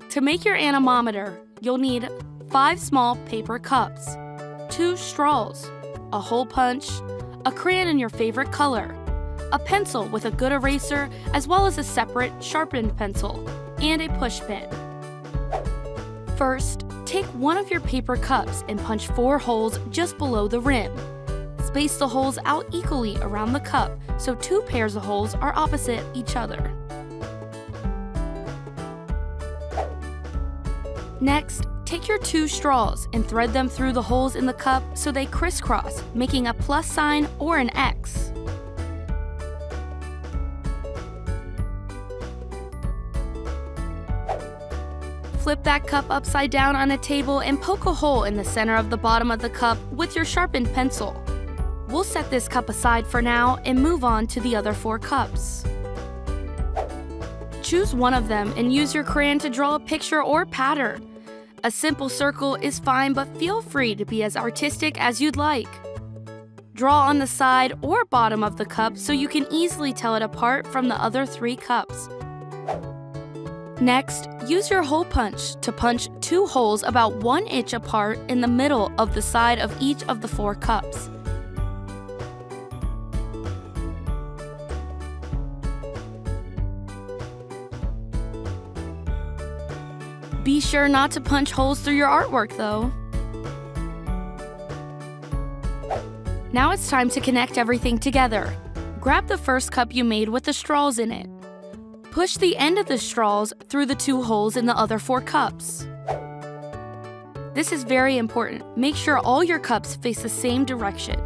To make your anemometer, you'll need 5 small paper cups, 2 straws, a hole punch, a crayon in your favorite color, a pencil with a good eraser as well as a separate sharpened pencil, and a push pin. First, take one of your paper cups and punch 4 holes just below the rim. Space the holes out equally around the cup so 2 pairs of holes are opposite each other. Next, take your 2 straws and thread them through the holes in the cup so they crisscross, making a plus sign or an X. Flip that cup upside down on a table and poke a hole in the center of the bottom of the cup with your sharpened pencil. We'll set this cup aside for now and move on to the other 4 cups. Choose one of them and use your crayon to draw a picture or pattern. A simple circle is fine, but feel free to be as artistic as you'd like. Draw on the side or bottom of the cup so you can easily tell it apart from the other 3 cups. Next, use your hole punch to punch 2 holes about 1 inch apart in the middle of the side of each of the 4 cups. Be sure not to punch holes through your artwork, though. Now it's time to connect everything together. Grab the first cup you made with the straws in it. Push the end of the straws through the 2 holes in the other 4 cups. This is very important. Make sure all your cups face the same direction.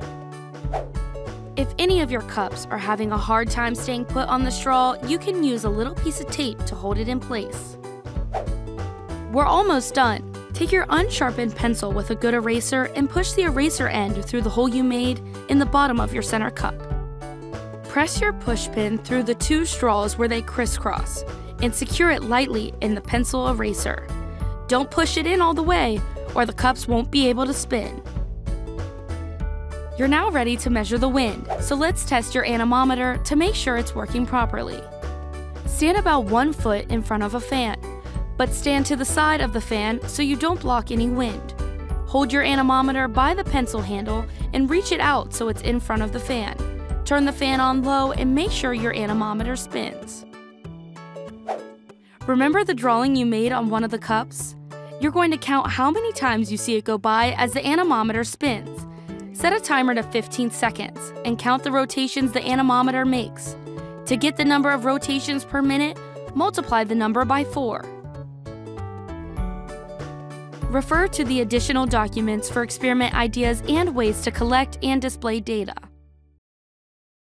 If any of your cups are having a hard time staying put on the straw, you can use a little piece of tape to hold it in place. We're almost done. Take your unsharpened pencil with a good eraser and push the eraser end through the hole you made in the bottom of your center cup. Press your push pin through the 2 straws where they crisscross and secure it lightly in the pencil eraser. Don't push it in all the way or the cups won't be able to spin. You're now ready to measure the wind, so let's test your anemometer to make sure it's working properly. Stand about 1 foot in front of a fan, but stand to the side of the fan so you don't block any wind. Hold your anemometer by the pencil handle and reach it out so it's in front of the fan. Turn the fan on low and make sure your anemometer spins. Remember the drawing you made on one of the cups? You're going to count how many times you see it go by as the anemometer spins. Set a timer to 15 seconds and count the rotations the anemometer makes. To get the number of rotations per minute, multiply the number by 4. Refer to the additional documents for experiment ideas and ways to collect and display data.